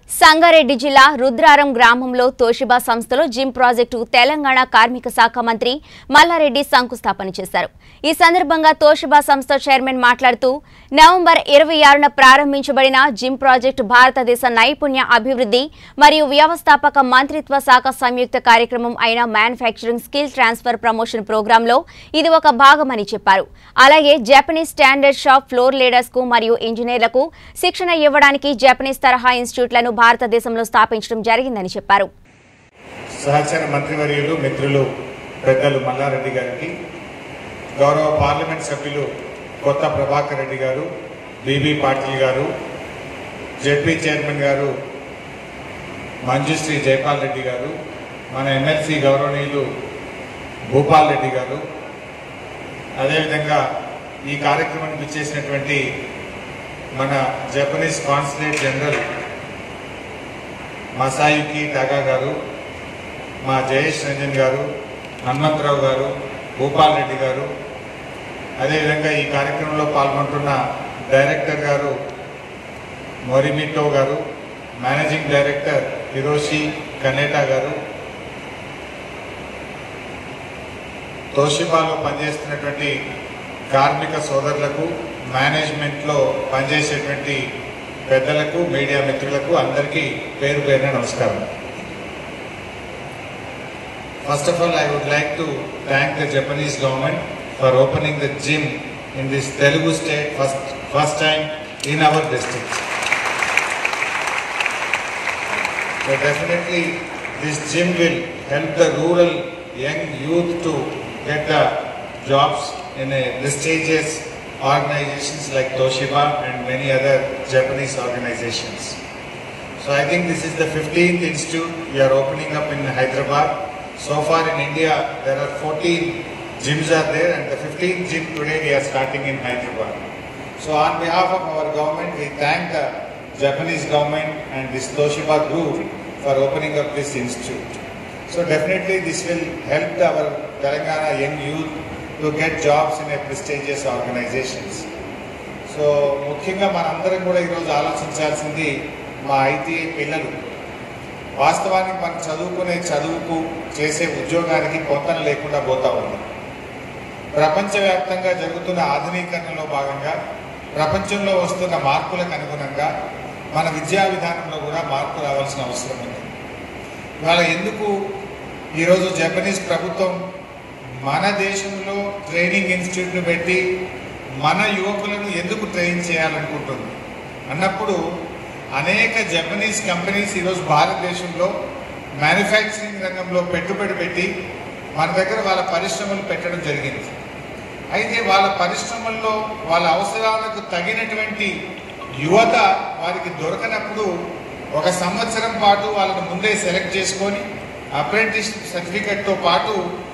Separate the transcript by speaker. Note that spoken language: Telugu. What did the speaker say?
Speaker 1: సంగారెడ్డి జిల్లా రుద్రారం గ్రామంలో తోషిబా సంస్థలో జిమ్ ప్రాజెక్టు తెలంగాణ కార్మిక శాఖ మంత్రి మల్లారెడ్డి శంకుస్థాపన చేశారు. ఈ సందర్భంగా తోషిబా సంస్థ చైర్మన్ మాట్లాడుతూ నవంబర్ 26న ప్రారంభించబడిన జిమ్ ప్రాజెక్టు భారతదేశ నైపుణ్య అభివృద్ధి మరియు వ్యవస్థాపక మంత్రిత్వ శాఖ సంయుక్త కార్యక్రమం అయిన మ్యానుఫ్యాక్చరింగ్ స్కిల్ ట్రాన్స్ఫర్ ప్రమోషన్ ప్రోగ్రాంలో ఇది ఒక భాగమని చెప్పారు. అలాగే Japanese standard shop floor leaders కు మరియు ఇంజనీర్లకు శిక్షణ ఇవ్వడానికి జపనీస్ తరహా ఇన్స్టిట్యూట్లను భారతదేశంలో స్థాపించడం జరిగిందని చెప్పారు.
Speaker 2: సహచర మంత్రివర్యులు మిత్రులు పెద్దలు మల్లారెడ్డి గారికి, గౌరవ పార్లమెంట్ సభ్యులు కొత్త ప్రభాకర్ రెడ్డి గారు, బీబీ పాటిల్ గారు, జెడ్పీ చైర్మన్ గారు మంజుశ్రీ జైపాల్ రెడ్డి గారు, మన ఎమ్మెల్సీ గౌరవనీయులు భూపాల్ రెడ్డి గారు, అదేవిధంగా ఈ కార్యక్రమానికి ఇచ్చేసినటువంటి మన Japanese consulate general Masayuki Taga గారు, మా జయేష్ రంజన్ గారు, హనుమంతరావు గారు, భూపాల్ రెడ్డి గారు, అదేవిధంగా ఈ కార్యక్రమంలో పాల్గొంటున్న డైరెక్టర్ గారు మొరిమిటో గారు, మేనేజింగ్ డైరెక్టర్ హిరోషి కనేటా గారు, తోషిబాలో పనిచేస్తున్నటువంటి కార్మిక సోదరులకు, మేనేజ్మెంట్లో పనిచేసేటువంటి పెద్దలకు, మీడియా మిత్రులకు అందరికీ పేరు పేరున నమస్కారం. First of all, I would like to thank the Japanese government for opening the gym in this Telugu state first time in our district. So definitely this gym will help the rural young youth to get the jobs in a prestigious organizations like Toshiba and many other Japanese organizations. So I think this is the 15th institute we are opening up in Hyderabad. So far in India there are 14 gyms are there, and the 15th gym today we are starting in Hyderabad. So on behalf of our government, we thank the Japanese government and this Toshiba group for opening up this institute. So definitely this will help our Telangana young youth to get jobs in a prestigious organizations. So ముఖ్యంగా మనందరం కూడా ఈరోజు ఆలోచించాల్సింది మా ఐటీఐ పిల్లలు. వాస్తవానికి మనం చదువుకునే చదువుకు, చేసే ఉద్యోగానికి పొంతన లేకుండా పోతా ఉంది. ప్రపంచవ్యాప్తంగా జరుగుతున్న ఆధునీకరణలో భాగంగా, ప్రపంచంలో వస్తున్న మార్పులకు అనుగుణంగా మన విద్యా విధానంలో కూడా మార్పు రావాల్సిన అవసరం ఉంది. ఇవాళ ఎందుకు ఈరోజు జపనీస్ ప్రభుత్వం మన దేశంలో ట్రైనింగ్ ఇన్స్టిట్యూట్ను పెట్టి మన యువకులను ఎందుకు ట్రైన్ చేయాలనుకుంటుంది అన్నప్పుడు, అనేక జపనీస్ కంపెనీస్ ఈరోజు భారతదేశంలో మ్యానుఫ్యాక్చరింగ్ రంగంలో పెట్టుబడి పెట్టి మన దగ్గర వాళ్ళ పరిశ్రమలు పెట్టడం జరిగింది. అయితే వాళ్ళ పరిశ్రమల్లో వాళ్ళ అవసరాలకు తగినటువంటి యువత వారికి దొరకనప్పుడు 1 సంవత్సరం పాటు వాళ్ళని ముందే సెలెక్ట్ చేసుకొని అప్రెంటిస్ సర్టిఫికెట్తో పాటు